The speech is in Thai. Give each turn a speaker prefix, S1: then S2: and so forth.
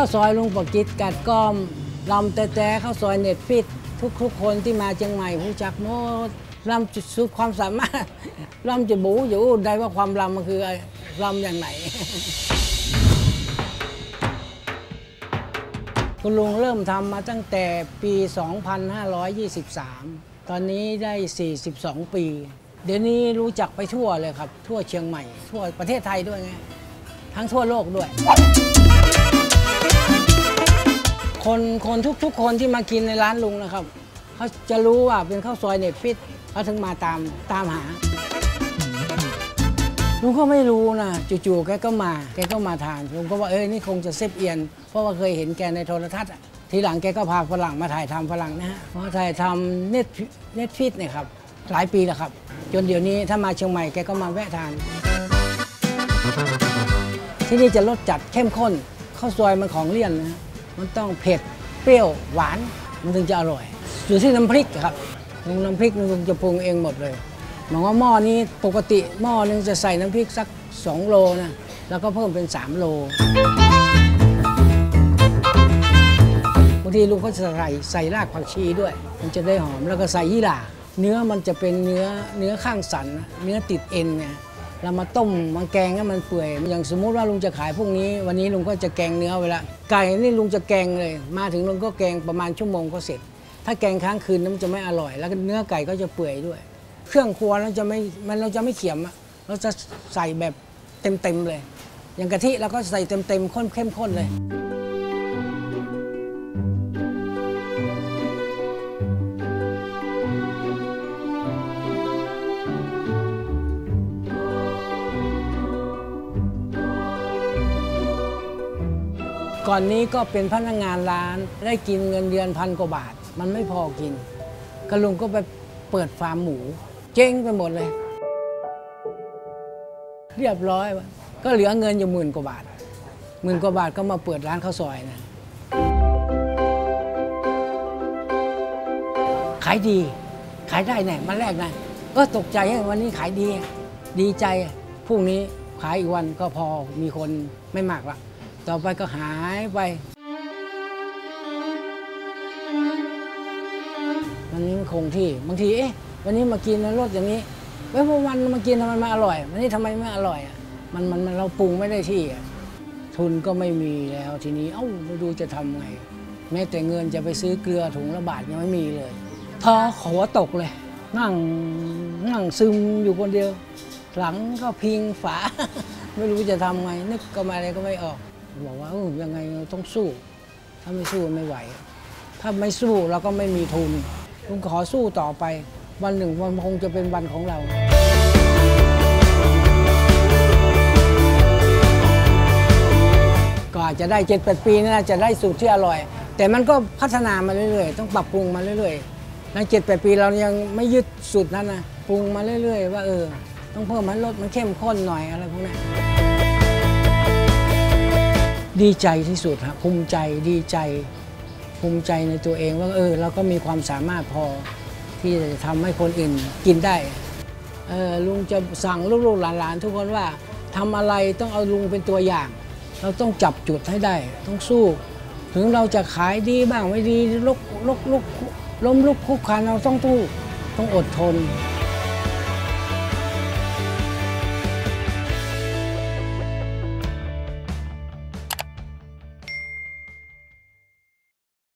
S1: าวซอยลุงประกิตกัดก้อมลำแต่ข้าวซอยเน็ตฟิตทุกคนที่มาเชียงใหม่รู้จักหมดลำจุดสุดความสามารถลำจะบูอยู่ได้ว่าความลำมันคือลำอย่างไหนคุณลุงเริ่มทำมาตั้งแต่ปี 2523 ตอนนี้ได้ 42 ปี เดี๋ยวนี้รู้จักไปทั่วเลยครับทั่วเชียงใหม่ทั่วประเทศไทยด้วยไงทั้งทั่วโลกด้วยคนทุกคนที่มากินในร้านลุงนะครับเขาจะรู้ว่าเป็นข้าวซอยเน็ตฟิตเขาถึงมาตามหาลุงก็ไม่รู้นะจู่ๆแกก็มาทานลุงก็ว่านี่คงจะเซฟเอียนเพราะว่าเคยเห็นแกในโทรทัศน์ทีหลังแกก็พาฝรั่งมาถ่ายทำฝรั่งนะฮะมาถ่ายทำเน็ตฟิตเนี่ยครับหลายปีแล้วครับจนเดี๋ยวนี้ถ้ามาเชียงใหม่แกก็มาแวะทานที่นี่จะรสจัดเข้มข้นข้าวซอยมันของเลี่ยนนะมันต้องเผ็ดเปรี้ยวหวานมันถึงจะอร่อยอยู่ที่น้ำพริกครับน้ำพริกลุงจะปรุงเองหมดเลยหมายว่าหม้อนี้ปกติหม้อนึงจะใส่น้ำพริกสัก2 โลนะแล้วก็เพิ่มเป็น3 โลบางทีลุงก็จะใส่รากผักชีด้วยมันจะได้หอมแล้วก็ใส่ยี่หร่าเนื้อมันจะเป็นเนื้อข้างสันเนื้อติดเอ็นไงเรามาต้มมาแกงให้มันเปื่อยอย่างสมมุติว่าลุงจะขายพวกนี้วันนี้ลุงก็จะแกงเนื้อเวลาไก่นี่ลุงจะแกงเลยมาถึงลุงก็แกงประมาณชั่วโมงก็เสร็จถ้าแกงค้างคืนมันจะไม่อร่อยแล้วเนื้อไก่ก็จะเปื่อยด้วยเครื่องครัวเราจะไม่เขียมเราจะใส่แบบเต็มเลยอย่างกะทิเราก็ใส่เต็มเข้มข้นเลยก่อนนี้ก็เป็นพนักงานร้านได้กินเงินเดือน1,000 กว่าบาทมันไม่พอกินก็ลุงก็ไปเปิดฟาร์มหมูเจ๊งไปหมดเลยเรียบร้อยก็เหลือเงินอยู่10,000 กว่าบาท10,000 กว่าบาทก็มาเปิดร้านข้าวซอยนะขายดีขายได้เนี่ยมาแรกนะตกใจวันนี้ขายดีใจพรุ่งนี้ขายอีกวันก็พอมีคนไม่มากละต่อไปก็หายไปวันนี้มันคงที่บางทีวันนี้มากินแล้วรสอย่างนี้เมื่อวันมากินทำไมมาอร่อยวันนี้ทำไมไม่อร่อยมันเราปรุงไม่ได้ที่ทุนก็ไม่มีแล้วทีนี้ไม่รู้จะทำไงแม้แต่เงินจะไปซื้อเกลือถุงละบาทยังไม่มีเลยท้อหัวตกเลยนั่งซึมอยู่คนเดียวหลังก็พิงฝาไม่รู้จะทำไงนึกก็มาอะไรก็ไม่ออกบอกว่ายังไงต้องสู้ถ้าไม่สู้ไม่ไหวถ้าไม่สู้เราก็ไม่มีทุนลุงขอสู้ต่อไปวันหนึ่งมันคงจะเป็นวันของเราก็อาจจะได้ 7-8 ปีน่าจะได้สูตรที่อร่อยแต่มันก็พัฒนามาเรื่อยๆต้องปรับปรุงมาเรื่อยๆใน 7-8 ปีเรายังไม่ยึดสูตรนั้นนะปรุงมาเรื่อยๆว่าต้องเพิ่มมันรสมันเข้มข้นหน่อยอะไรพวกนี้ดีใจที่สุดครับภูมิใจดีใจภูมิใจในตัวเองว่าเราก็มีความสามารถพอที่จะทำให้คนอื่นกินได้ลุงจะสั่งลูกๆหลานๆทุกคนว่าทำอะไรต้องเอาลุงเป็นตัวอย่างเราต้องจับจุดให้ได้ต้องสู้ถึงเราจะขายดีบ้างไม่ดีล้มลุกคุกคานเราต้องอดทน